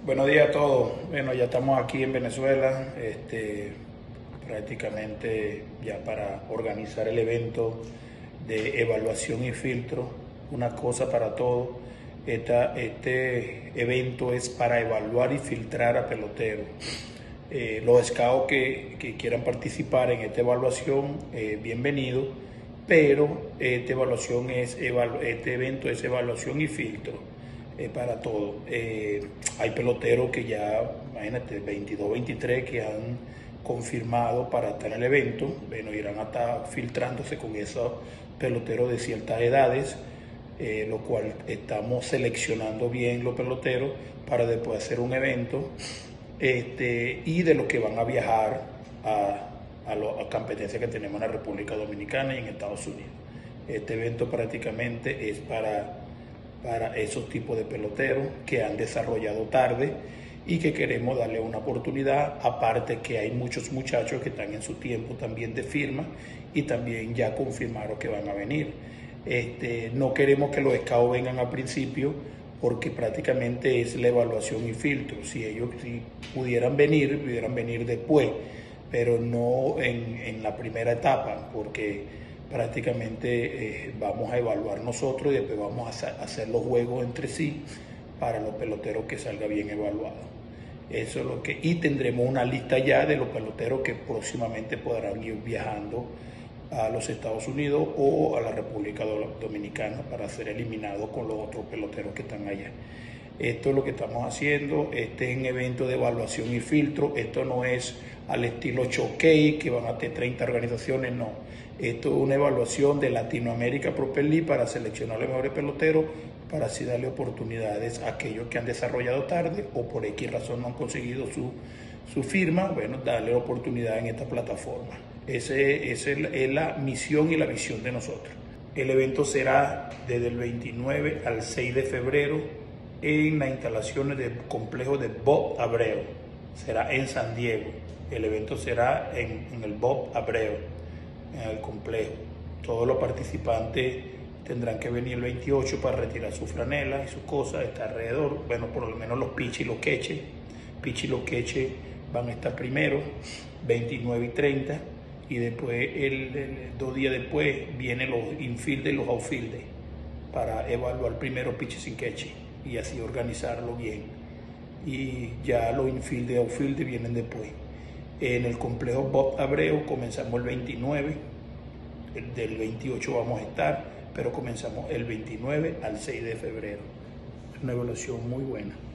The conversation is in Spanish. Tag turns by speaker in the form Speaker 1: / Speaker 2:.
Speaker 1: Buenos días a todos. Bueno, ya estamos aquí en Venezuela, prácticamente ya para organizar el evento de evaluación y filtro, una cosa para todos. Este evento es para evaluar y filtrar a peloteros. Los scouts que quieran participar en esta evaluación, bienvenido, pero esta este evento es evaluación y filtro para todo. Hay peloteros que ya, imagínate, 22, 23 que han confirmado para estar en el evento. Bueno, irán a estar filtrándose con esos peloteros de ciertas edades, lo cual estamos seleccionando bien los peloteros para después hacer un evento, y de los que van a viajar a competencias que tenemos en la República Dominicana y en Estados Unidos. Este evento prácticamente es para esos tipos de peloteros que han desarrollado tarde y que queremos darle una oportunidad, aparte que hay muchos muchachos que están en su tiempo también de firma y también ya confirmaron que van a venir. No queremos que los scouts vengan al principio porque prácticamente es la evaluación y filtro. Si ellos pudieran venir después, pero no en la primera etapa, porque prácticamente vamos a evaluar nosotros y después vamos a hacer los juegos entre sí para los peloteros que salga bien evaluado. Eso es lo que, y tendremos una lista ya de los peloteros que próximamente podrán ir viajando a los Estados Unidos o a la República Dominicana para ser eliminados con los otros peloteros que están allá. Esto es lo que estamos haciendo. Este es un evento de evaluación y filtro. Esto no es al estilo showcase, que van a tener 30 organizaciones, no. Esto es una evaluación de Latinoamérica Propel League para seleccionar los mejores peloteros, para así darle oportunidades a aquellos que han desarrollado tarde o por X razón no han conseguido su firma, bueno, darle oportunidad en esta plataforma. Esa es la misión y la visión de nosotros. El evento será desde el 29 al 6 de febrero en las instalaciones del complejo de Bob Abreu. Será en San Diego. El evento será en el Bob Abreu, en el complejo. Todos los participantes tendrán que venir el 28 para retirar su franela y sus cosas, está alrededor. Bueno, por lo menos los pitch y los queches. Pitch y los queches van a estar primero, 29 y 30. Y después, 2 días después, vienen los infielder y los outfielder para evaluar primero pitch sin queche y así organizarlo bien. Y ya los infielder y outfielder vienen después. En el complejo Bob Abreu comenzamos el 29, del 28 vamos a estar, pero comenzamos el 29 al 6 de febrero. Es una evaluación muy buena.